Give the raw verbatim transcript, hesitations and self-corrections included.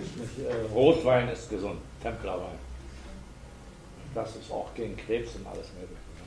Nicht, äh, Rotwein ist gesund, Templerwein. Das ist auch gegen Krebs und alles mögliche.